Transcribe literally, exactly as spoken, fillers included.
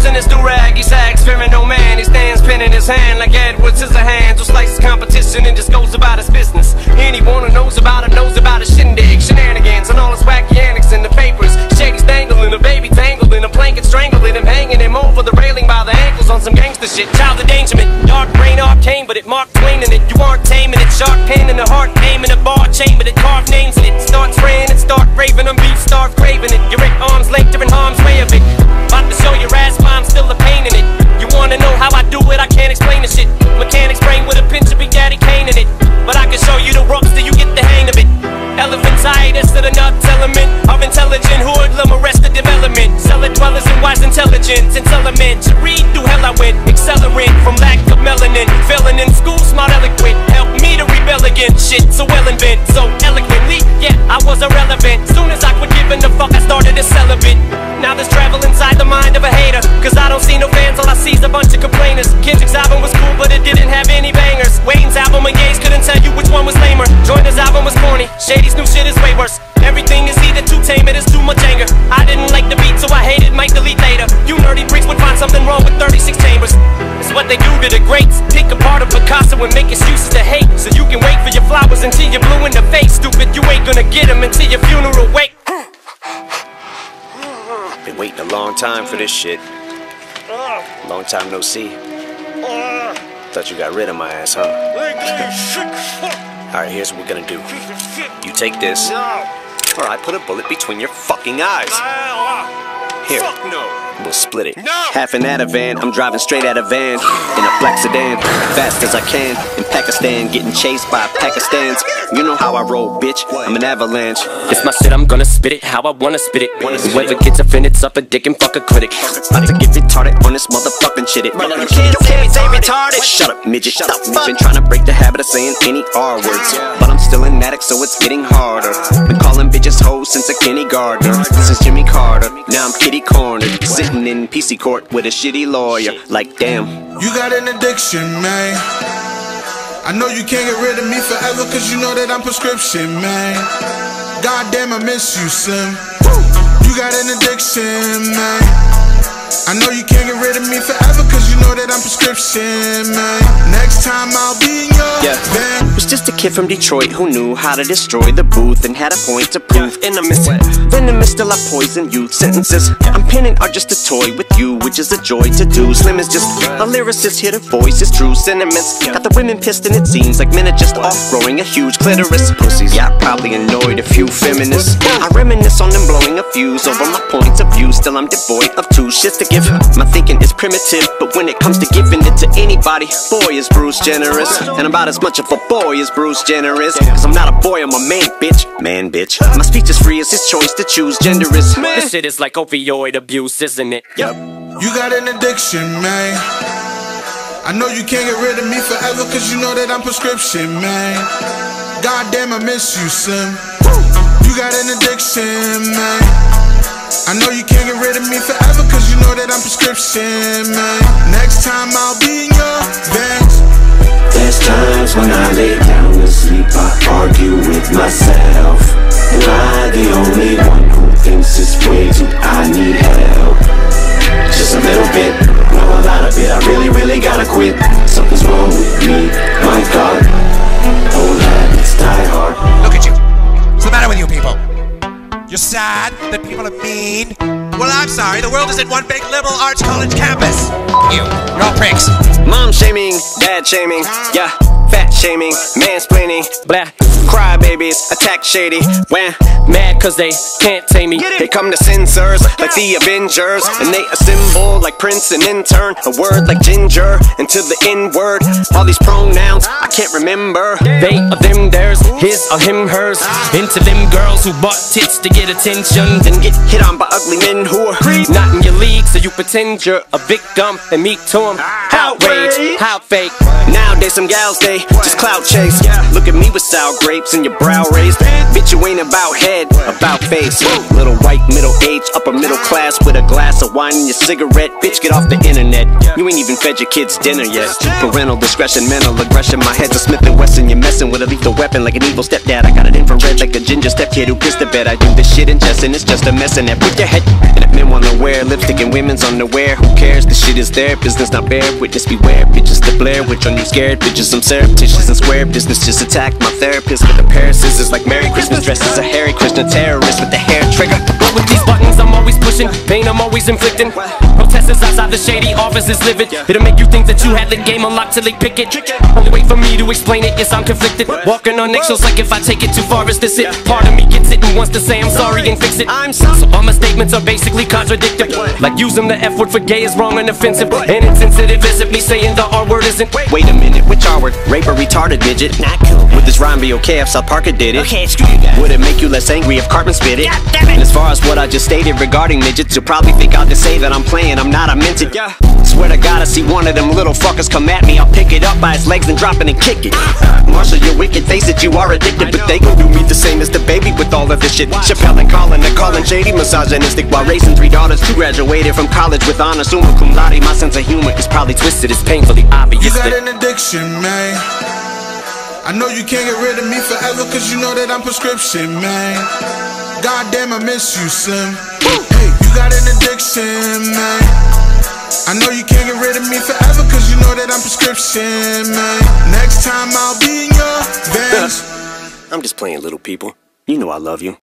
in his do-rag, he sags, fearing no man. He stands pinning his hand like Edward Scissorhands, who slices competition and just goes about his business. Anyone who knows about him knows about his shindig, shenanigans, and all his wacky antics in the papers. Shady's dangling, a baby tangled in a blanket, strangling him, hanging him over the railing by the ankles on some gangster shit. Child endangerment, dark brain arcane, but it Mark Twain in it. You aren't taming it, sharp pain in the heart, aiming a bar chamber that carved names in it. Start spraying it, start raving them beef, start craving it. You're at arm's length, you're in harm's way of it. About to show your ass why I'm still a pain in it. You wanna know how I do it? I can't explain the shit. Mechanics brain with a pinch of Big Daddy Kane in it. But I can show you the ropes till you get the hang of it. Elephantitis to the nuts element of intelligent hoodlum, arrested development. Cellar dwellers and wise intelligence. It's element to read through hell I went. Accelerant from lack of melanin. Failing in school, smart eloquent. Help me to rebel against shit so well invent. So eloquently, yeah, I was irrelevant. Soon as I quit giving the fuck, I started a celibate. Now there's travel inside the mind of a hater, cause I don't see no fans, all I see is a bunch of complainers. Kendrick's album was cool, but it didn't have any bangers. Wayne's album and Ye's couldn't tell you which one was lamer. Joyner's album was corny, Shady's new shit is way worse. Everything is either too tame, it is too much anger. I didn't like the beat, so I hated, might delete later. You nerdy freaks would find something wrong with thirty-six chambers. It's what they do to the greats, pick apart a Picasso and make excuses to hate. So you can wait for your flowers until you're blue in the face. Stupid, you ain't gonna get them until your funeral wake. Been waiting a long time for this shit. Long time no see. Thought you got rid of my ass, huh? Alright, here's what we're gonna do. You take this, or I put a bullet between your fucking eyes. Here, we'll split it. Half an Ativan, I'm driving straight out of van in a black sedan, fast as I can. In Pakistan, getting chased by Pakistans. You know how I roll, bitch, I'm an avalanche. It's my shit, I'm gonna spit it how I wanna spit it. Whoever gets offended, suck a dick and fuck a critic. About to get retarded on this motherfucking shit. It. You can't say say retarded. Shut up, midget. Shut up. You've been trying to break the habit of saying any R words, but I'm still an addict, so it's getting harder. Been calling bitches hoes since a kindergartner. Since Jimmy Carter, now I'm kitty cornered, sitting in P C court with a shitty lawyer. Like damn, you got an addiction, man. I know you can't get rid of me forever, cause you know that I'm prescription, man. Goddamn, I miss you, Slim. You got an addiction, man. I know you can't get rid of me forever, cause you know that I'm prescription, man. Next time I'll be in your yeah. van. Was just a kid from Detroit who knew how to destroy the booth and had a point to prove. Venomous, venomous till I poison youth. Sentences I'm penning are just a toy with you, which is a joy to do. Slim is just a lyricist here to voice his true sentiments. Got the women pissed and it seems like men are just off growing a huge clitoris. Pussies, yeah, I probably annoyed a few feminists. I reminisce on them blowing a fuse over my points of view. Still I'm devoid of two shits to give. My thinking is primitive, but when it comes to giving it to anybody, boy is Bruce generous. And about as much of a boy as Bruce Jenner is. Cause I'm not a boy, I'm a man, bitch. Man, bitch. My speech is free, it's his choice to choose. Gender is. This shit is like opioid abuse, isn't it? Yep. You got an addiction, man. I know you can't get rid of me forever, cause you know that I'm prescription, man. Goddamn, I miss you, Slim. You got an addiction, man. I know you can't get rid of me forever, cause you know that I'm prescription, man. Next time I'll be in your van. There's times when I lay down to sleep, I argue with myself. Am I the only one who thinks it's way too I need help? Just a little bit, no a lot of it. I really, really gotta quit. Something's wrong with me, my God. Old habits die hard. Look at you. What's the matter with you people? You're sad that people are mean? Well, I'm sorry, the world isn't one big liberal arts college campus. You, you're all pricks. Mom shaming, dad shaming, yeah. Fat shaming, mansplaining, blah. Crybabies, attack shady, wham. Mad cause they can't tame me. They come to censors like the Avengers, and they assemble like Prince and intern. A word like ginger into the N-word. All these pronouns I can't remember. They are them, theirs, his or him, hers. Into them girls who bought tits to get attention, then get hit on by ugly men who are not in your league, so you pretend you're a victim and meet to them. Outrage, how fake. Nowadays some gals they way, just clout chase. Look at me with sour grapes and your brow raised. Bitch, you ain't about head, about face. Little white, middle age, upper middle class with a glass of wine and your cigarette. Bitch, get off the internet. You ain't even fed your kids dinner yet. Parental discretion, mental aggression. My head's a Smith and Wesson. You're messing with a lethal weapon like an evil stepdad. I got it infrared like a ginger stepkid who pissed the bed. I do this shit in jest and it's just a mess in there. Put your head. And if men wanna wear lipstick and women's underwear, who cares? The shit is there, business not bare. Witness beware, bitches to blare. Which on you scared? Bitches I'm surreptitious and square. Business just attacked my therapist with a pair of scissors like Merry Christmas. Dressed as a Harry Krishna terrorist with the hair trigger. But with these buttons I'm always pushing, pain I'm always inflicting. Protesters outside the shady offices livid. It'll make you think that you had the game unlocked till they pick it. Only wait for me to explain it, yes I'm conflicted. Walking on eggshells like if I take it too far is this it? Part of me gets it and wants to say I'm sorry and fix it. I'm sorry. So all my statements are basically contradictory. Like using the F word for gay is wrong and offensive. And insensitive is it me saying the R word isn't. Wait a minute, which R word? Rape or retarded midget? Not cool. Would this rhyme be okay if South Parker did it? Okay, screw you guys. Would it make you less angry if Cartman spit it? God damn it. And as far as what I just stated regarding midgets, you'll probably think I'll just say that I'm playing, I'm not, I meant it. Yeah. Swear to God, I see one of them little fuckers come at me, I'll pick it up by its legs and drop it and kick it. Marshall, your wicked face that you are addicted, but they gon' do me the same as the baby with all of this shit. Chappelle and Colin, they're calling shady misogynistic while raising three daughters who graduated from college with honors, summa cum laude. My sense of humor is probably twisted, it's painfully obvious. You got an addiction, man. I know you can't get rid of me forever, cause you know that I'm prescription, man. Goddamn, I miss you, Slim. Hey, you got an addiction, man. I know you can't get rid of me forever, cause you know that I'm prescription, man. Next time I'll be in your veins. I'm just playing, little people. You know I love you.